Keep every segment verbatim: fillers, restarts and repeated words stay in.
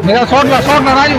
मेरा शॉट ला शॉट ला राजू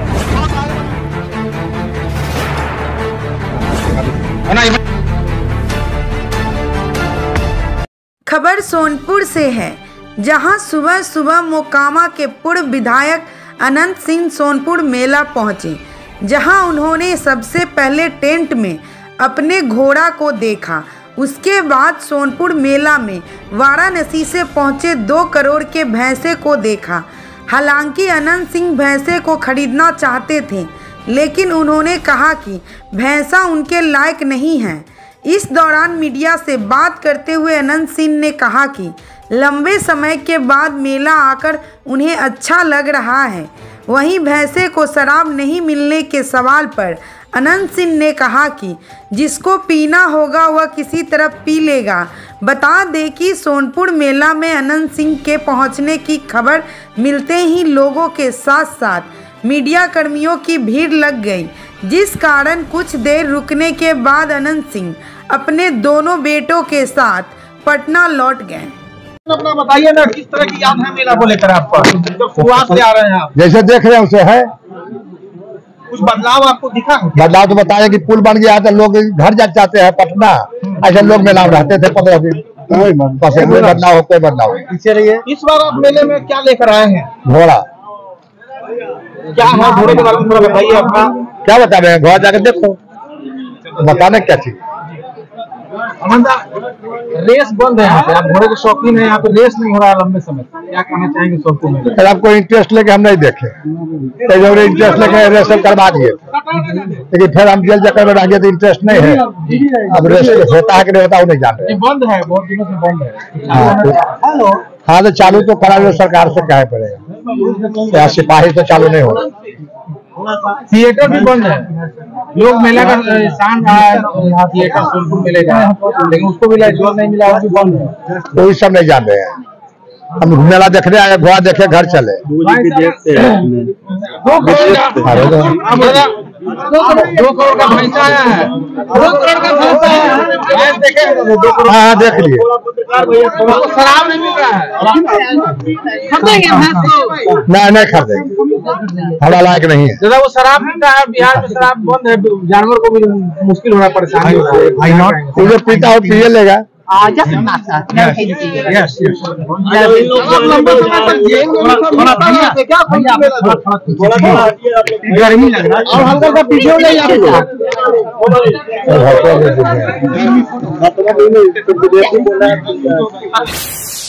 खबर सोनपुर से है, जहां सुबह सुबह मोकामा के पूर्व विधायक अनंत सिंह सोनपुर मेला पहुंचे, जहां उन्होंने सबसे पहले टेंट में अपने घोड़ा को देखा। उसके बाद सोनपुर मेला में वाराणसी से पहुंचे दो करोड़ के भैंसे को देखा। हालांकि अनंत सिंह भैंसे को खरीदना चाहते थे, लेकिन उन्होंने कहा कि भैंसा उनके लायक नहीं है। इस दौरान मीडिया से बात करते हुए अनंत सिंह ने कहा कि लंबे समय के बाद मेला आकर उन्हें अच्छा लग रहा है। वहीं भैंसे को शराब नहीं मिलने के सवाल पर अनंत सिंह ने कहा कि जिसको पीना होगा वह किसी तरह पी लेगा। बता दें कि सोनपुर मेला में अनंत सिंह के पहुंचने की खबर मिलते ही लोगों के साथ साथ मीडिया कर्मियों की भीड़ लग गई, जिस कारण कुछ देर रुकने के बाद अनंत सिंह अपने दोनों बेटों के साथ पटना लौट गए। अपना बताइए ना, किस तरह की याद है मेला को लेकर आपका? जब शुरुआत से आ रहे हैं आप, जैसे देख रहे हैं उसे है। कुछ बदलाव आपको दिखा? बदलाव तो बताया कि पुल बन गया तो लोग घर जा जाते हैं पटना। ऐसे लोग मेला में रहते थे पंद्रह दिन, बस कोई बदलाव हो कोई बदलाव पीछे रहिए। इस बार आप मेले में क्या लेकर आए हैं? घोड़ा। क्या है घोड़े के बारे में थोड़ा बताइए अपना। क्या बता रहे हैं? घोड़ा जाकर देखो, बताने क्या चीज। रेस बंद है यहाँ पे, आप घोड़े के शौकीन है, यहाँ पे रेस नहीं हो रहा है लंबे समय। क्या कहना चाहेंगे सोनपुर में? अगर आपको इंटरेस्ट लेके हम नहीं देखे, तो इंटरेस्ट लेके रेस करवा दिए, लेकिन फिर हम जेल चक्कर में रह गए तो इंटरेस्ट नहीं है। अब रेस होता है कि नहीं होता वो नहीं जानते। बंद है, बहुत दिनों से बंद है। हाँ तो चालू तो करा लो, सरकार से कहे पड़ेगा। सिपाही तो चालू नहीं हो रहा। थिएटर भी बंद है। लोग मेला का शान रहा है यहाँ थिएटर सोनपुर मेले का, लेकिन उसको भी लाइसेंस नहीं मिला, वो भी बंद है। कोई सब नहीं जान रहे हैं। हम मेला देखने आए, घोड़ा देखे घर चले। दो करोड़ का भैंसा आया है, दो करोड़ का भैंसा है, देखे? हाँ देख लिए। शराब नहीं मिल रहा है, नहीं नहीं खरीदेंगे, हमारा लायक नहीं है। जरा वो शराब मिलता है, बिहार में शराब बंद है, जानवर को भी मुश्किल हो रहा है, परेशानी हो रहा है। जो पीता हो पिए लेगा। गर्मी लग रहा है और हल्का सा पीछे हो जाए।